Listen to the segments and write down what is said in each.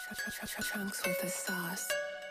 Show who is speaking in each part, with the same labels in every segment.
Speaker 1: Trunks with the sauce.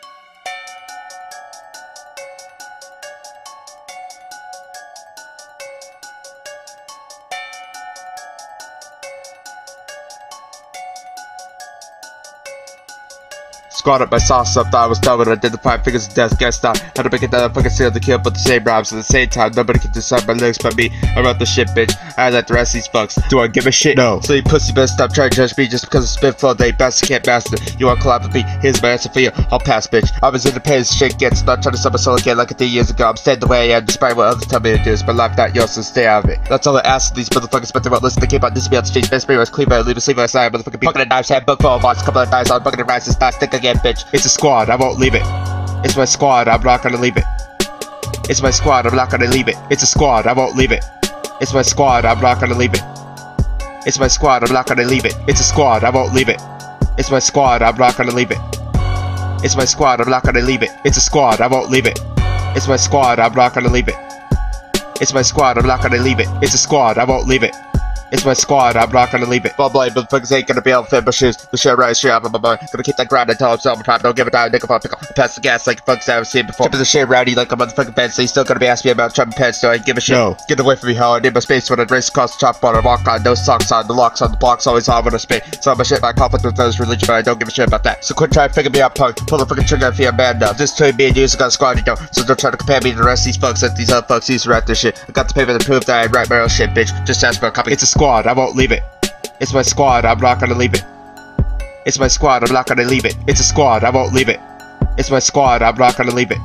Speaker 2: Squad up my sauce up, thought I was done when I did the 5 fingers of death, guessed I had to make it that I fucking seal the kill, but the same rhymes at the same time. Nobody can decide my lyrics but me. I wrote the shit, bitch. I like the rest of these fucks. Do I give a shit? No. So you pussy better stop trying to judge me just because it's been full day. Best can't master. You want to collab with me? Here's my answer for you. I'll pass, bitch. I was independent as shit gets. Not trying to sell my soul again like a 3 years ago. I'm staying the way I am despite what others tell me to do. It's my life, not yours, so stay out of it. That's all I ask of these motherfuckers, but they won't listen. They came out this to be on the streets. Best was clean, but leave a sleeve on the side. Motherfucking be fucking a knives, hand book full of odds. Couple of knives on bucket and rice. It's not stick again, bitch. It's a squad. I won't leave it. It's my squad, I'm not gonna leave it. It's my squad, I'm not gonna leave it. It's a squad, I won't leave it. It's my squad, I'm not gonna leave it. It's my squad, I'm not gonna leave it. It's a squad, I won't leave it. It's my squad, I'm not gonna leave it. It's my squad, I'm not gonna leave it. It's a squad, I won't leave it. It's my squad, I'm not gonna leave it. It's my squad, I'm not gonna leave it. It's a squad, I won't leave it. It's my squad, I'm not gonna leave it. Blah blah, motherfuckers ain't gonna be able to fit my shoes. The shit right straight out of my mind. Gonna keep that grind until I'm self time. Don't give a damn, nigga, if I pick up and pass the gas like fucks I haven't seen before. Keeping the shit rowdy like a motherfucking pen, so you still gonna be asking me about jumping pens, so I ain't give a shit. No. Get away from me, how I need my space when I race across the chalkboard. I walk on, no socks on, the locks on the blocks always on when I spit. It's all my shit, my conflict with those religion, but I don't give a shit about that. So quit trying to figure me out, punk. Pull the fucking trigger if you're a man now. This between me and you is got a squad, you know. So don't try to compare me to the rest of these folks that these other folks used to write this shit. I got the paper to prove that I write my own shit, bitch. Just ask for a copy. It's a squad, I won't leave it. It's my squad, I'm not gonna leave it. It's my squad, I'm not gonna leave it. It's a squad, I won't leave it. It's my squad, I'm not gonna leave it.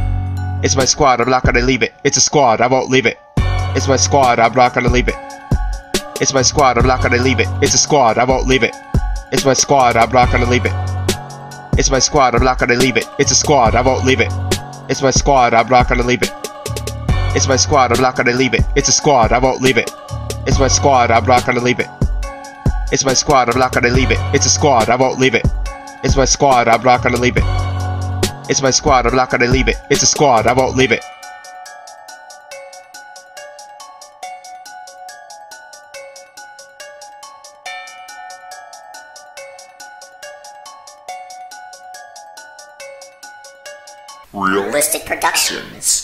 Speaker 2: It's my squad, I'm not gonna leave it. It's a squad, I won't leave it. It's my squad, I'm not gonna leave it. It's my squad, I'm not gonna leave it. It's a squad, I won't leave it. It's my squad, I'm not gonna leave it. It's my squad, I'm not gonna leave it. It's a squad, I won't leave it. It's my squad, I'm not gonna leave it. It's my squad, I'm not gonna leave it. It's a squad, I won't leave it. It's my squad, I'm not gonna leave it. It's my squad, I'm not gonna leave it. It's a squad, I won't leave it. It's my squad, I'm not gonna leave it. It's my squad, I'm not gonna leave it. It's a squad, I won't leave it.
Speaker 3: Realistic Productions.